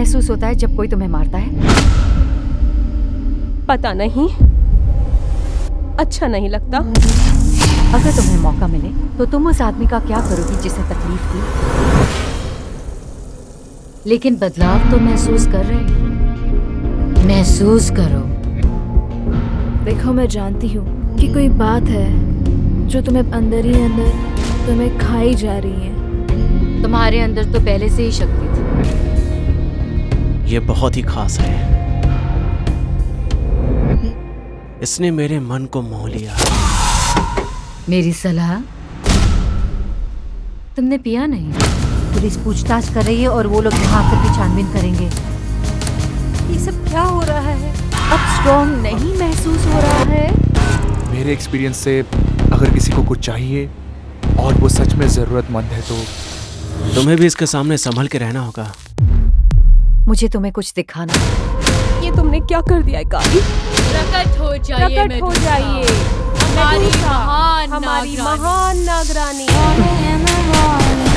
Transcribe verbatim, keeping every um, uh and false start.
महसूस होता है जब कोई तुम्हें मारता है? पता नहीं, अच्छा नहीं लगता। अगर तुम्हें मौका मिले तो तुम उस आदमी का क्या करोगी जिसे तकलीफ दी? लेकिन बदलाव तो महसूस कर रहे हो। महसूस करो। देखो, मैं जानती हूँ कि कोई बात है जो तुम्हें अंदर ही अंदर तुम्हें खाई जा रही है। तुम्हारे अंदर तो पहले से ही शक्ति थी। ये बहुत ही खास है। इसने मेरे मन को मोह लिया। मेरी सलाह, तुमने पिया नहीं? पुलिस पूछताछ कर रही है और वो लोग यहाँ आकर भी छानबीन करेंगे। ये सब क्या हो रहा है? अब स्ट्रॉन्ग नहीं महसूस हो रहा है? मेरे एक्सपीरियंस से अगर किसी को कुछ चाहिए और वो सच में जरूरतमंद है तो तुम्हें भी इसके सामने संभल के रहना होगा। मुझे तुम्हें कुछ दिखाना। ये तुमने क्या कर दिया है काली? प्रकट हो जाइए, प्रकट हो जाइए हमारी महान हमारी नागरानी। महान नागरानी।